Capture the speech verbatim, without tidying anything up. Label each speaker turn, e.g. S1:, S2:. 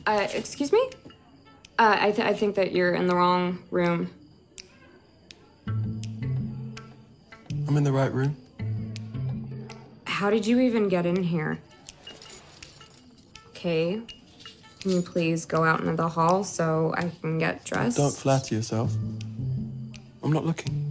S1: Uh, excuse me? Uh, I, th I think that you're in the wrong room.
S2: I'm in the right room.
S1: How did you even get in here? Okay. Can you please go out into the hall so I can get dressed?
S2: Don't flatter yourself. I'm not looking.